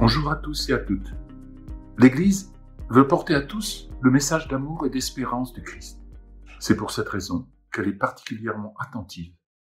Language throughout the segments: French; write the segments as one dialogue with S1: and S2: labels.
S1: Bonjour à tous et à toutes. L'Église veut porter à tous le message d'amour et d'espérance du Christ. C'est pour cette raison qu'elle est particulièrement attentive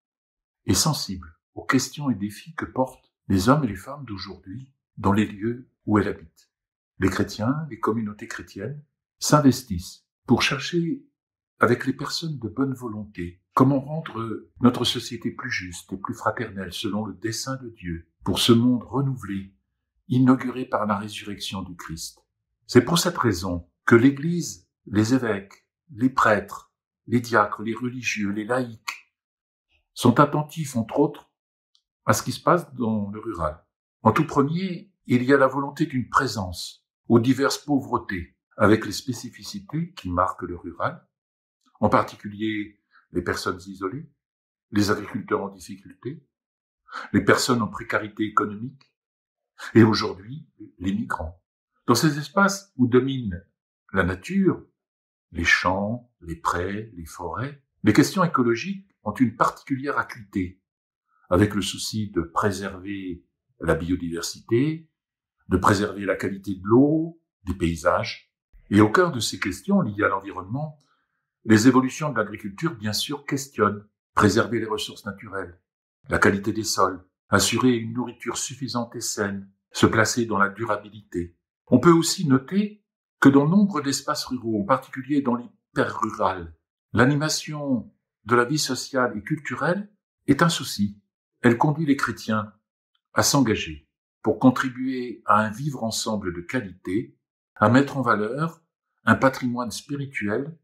S1: et sensible aux questions et défis que portent les hommes et les femmes d'aujourd'hui dans les lieux où elle habite. Les chrétiens, les communautés chrétiennes s'investissent pour chercher, avec les personnes de bonne volonté, comment rendre notre société plus juste et plus fraternelle selon le dessein de Dieu pour ce monde renouvelé, inauguré par la résurrection du Christ. C'est pour cette raison que l'Église, les évêques, les prêtres, les diacres, les religieux, les laïcs sont attentifs, entre autres, à ce qui se passe dans le rural. En tout premier, il y a la volonté d'une présence aux diverses pauvretés, avec les spécificités qui marquent le rural, en particulier les personnes isolées, les agriculteurs en difficulté, les personnes en précarité économique, et aujourd'hui, les migrants. Dans ces espaces où domine la nature, les champs, les prés, les forêts, les questions écologiques ont une particulière acuité, avec le souci de préserver la biodiversité, de préserver la qualité de l'eau, des paysages. Et au cœur de ces questions liées à l'environnement, les évolutions de l'agriculture, bien sûr, questionnent préserver les ressources naturelles, la qualité des sols, assurer une nourriture suffisante et saine, se placer dans la durabilité. On peut aussi noter que dans nombre d'espaces ruraux, en particulier dans l'hyper-rural, l'animation de la vie sociale et culturelle est un souci. Elle conduit les chrétiens à s'engager pour contribuer à un vivre ensemble de qualité, à mettre en valeur un patrimoine spirituel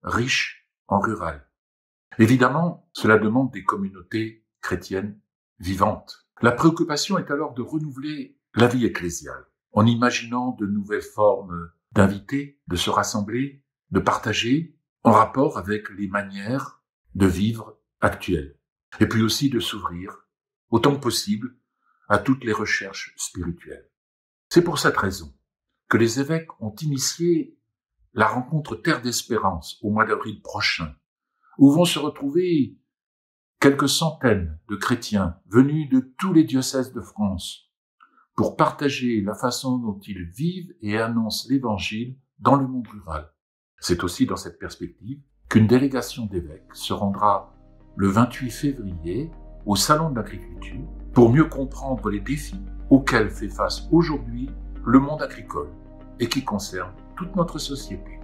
S1: riche en rural. Évidemment, cela demande des communautés chrétiennes vivantes. La préoccupation est alors de renouveler la vie ecclésiale, en imaginant de nouvelles formes d'inviter, de se rassembler, de partager, en rapport avec les manières de vivre actuelles. Et puis aussi de s'ouvrir, autant que possible, à toutes les recherches spirituelles. C'est pour cette raison que les évêques ont initié la rencontre Terre d'Espérance au mois d'avril prochain, où vont se retrouver quelques centaines de chrétiens venus de tous les diocèses de France pour partager la façon dont ils vivent et annoncent l'Évangile dans le monde rural. C'est aussi dans cette perspective qu'une délégation d'évêques se rendra le 28 février au Salon de l'Agriculture pour mieux comprendre les défis auxquels fait face aujourd'hui le monde agricole et qui concernent toute notre société.